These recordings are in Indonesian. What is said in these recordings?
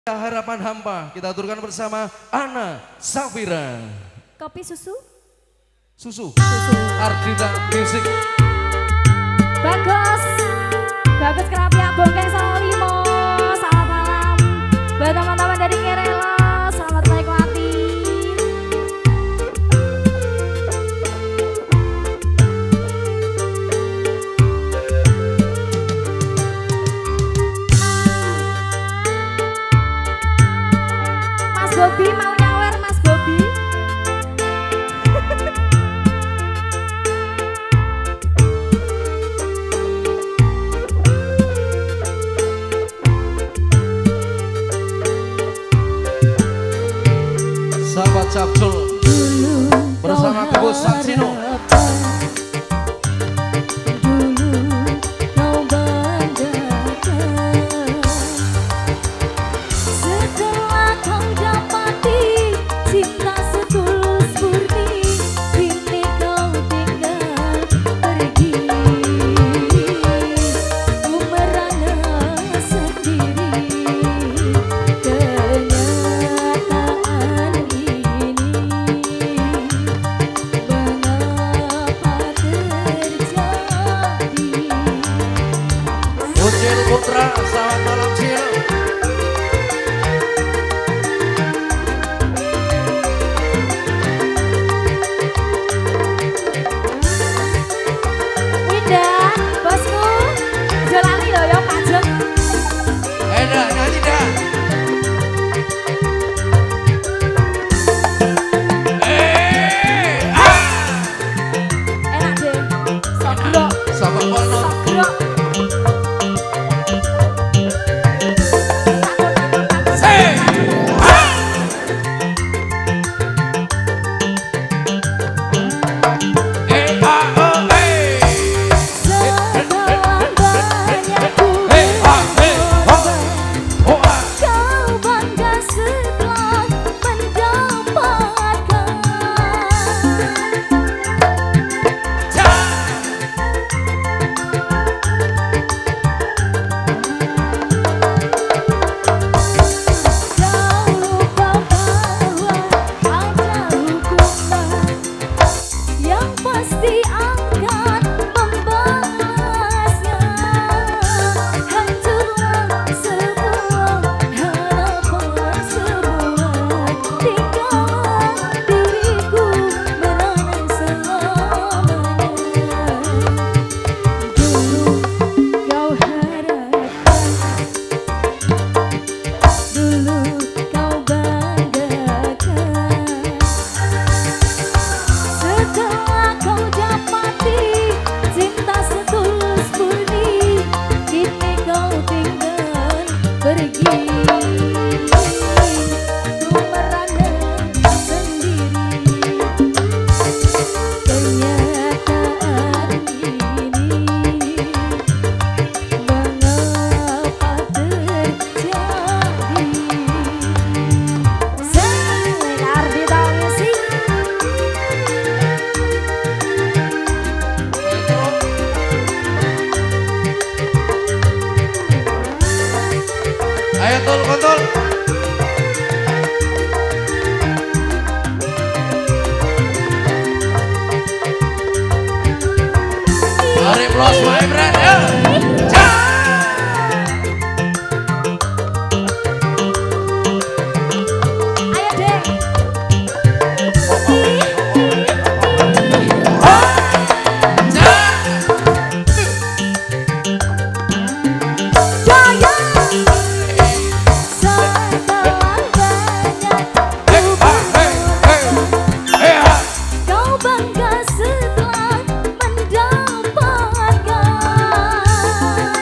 Harapan Hampa kita aturkan bersama Ana Safira. Kopi susu? Susu. Ardita Music. Bagus. Bagus Kerapia Bongkeng Salimo. Selamat malam. Buat teman-teman dari Kerela, selamat menikmati. Mas Bobi mau nyawer, Mas Bobi. Sahabat Capcul bersama Kebus Sansino. Putra, selamat malam Cil. Winda, bosku, jalani loh ya pajak. Dah, nyanyi dah. Enak deh, sobrok. Sahabat Polno. Sobrok. Ayo tol kontol. Mari plus my friend ya. Setelah mendapatkan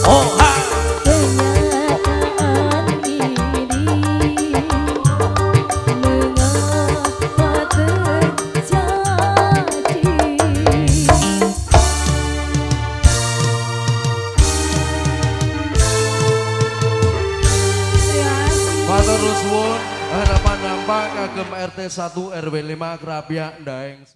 Oh ha. kenyataan ini mengapa terjadi. Matur nuwun harapan nampak kagem RT 1 RW 5 Krapyak Ndaeng.